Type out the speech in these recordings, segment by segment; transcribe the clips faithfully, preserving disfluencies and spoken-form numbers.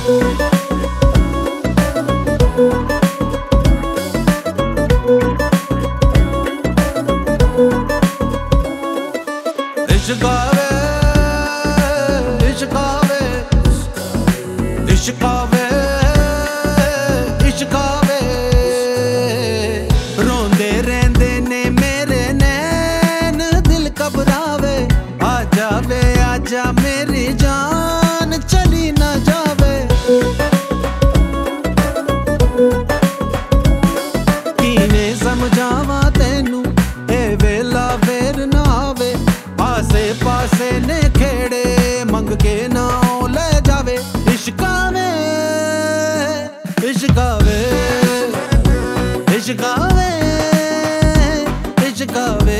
इश्क आवे इश्क आवे इश्क आवे इश्क आवे रोंदे रहंदे ने मेरे नैन दिल घबरावे आ जावे आजा मेरी जान चली ना जावे किने समझावा तेनू ए वेला फेर ना आवे आसे पासे ने खेड़े मंग के ना ले जावे इश्क आवे इश्क आवे इश्क आवे इश्क आवे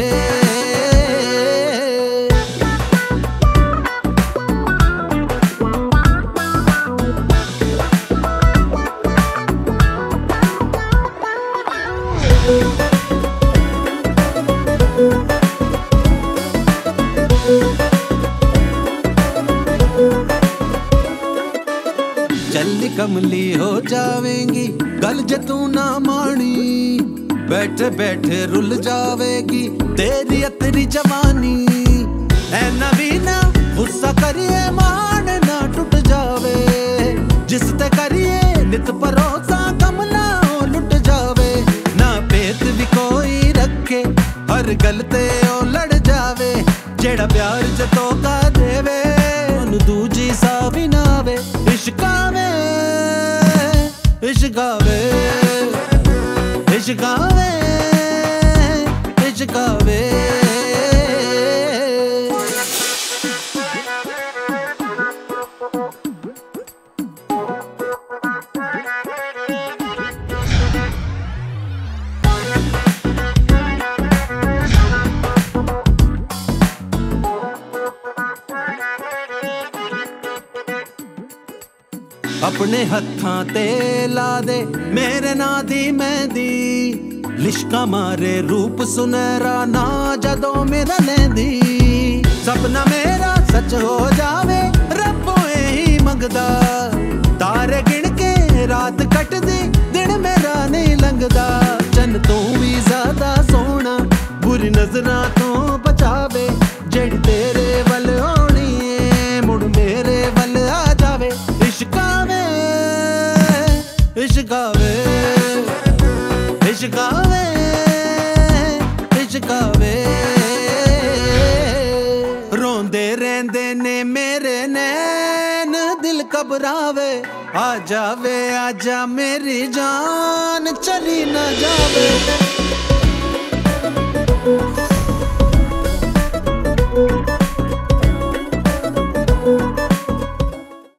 चली कमली हो जावेंगी गल जे तू ना मानी बैठे बैठे रुल जावेगी तेरी अतरी जवानी ऐ नवीना गुस्सा करिए मान ना टूट जावे जिस ते करिए नित भरोसा कमला लुट जावे ना पेत भी कोई रखे हर गल ते ओ लड़ जावे जेड़ा प्यार जतो का देवे ओनू दूजी सा भी ना आवे इश्क आवे इश्क आवे इश्क आवे इश्क आवे अपने हत्थां ते ला दे मेरे ना दी मेहंदी लिश्का मारे रूप सुनहरा ना जदों मेरा लैंदी सपना मेरा सच हो जावे रब्बों ही मंगदा तारे गिण के रात कटदी दिन मेरा नहीं लंघदा चन तू भी ज्यादा सोना बुरी नजरां तो बचावे जेड़ी तेरे वल होनी है मुड़ मेरे वल आ जावे इश्क आवे इश्क आवे इश्क आवे इश्क आवे रोंदे रहंदे ने मेरे नैन दिल घबरावे आ जावे आजा मेरी जान चली ना जावे।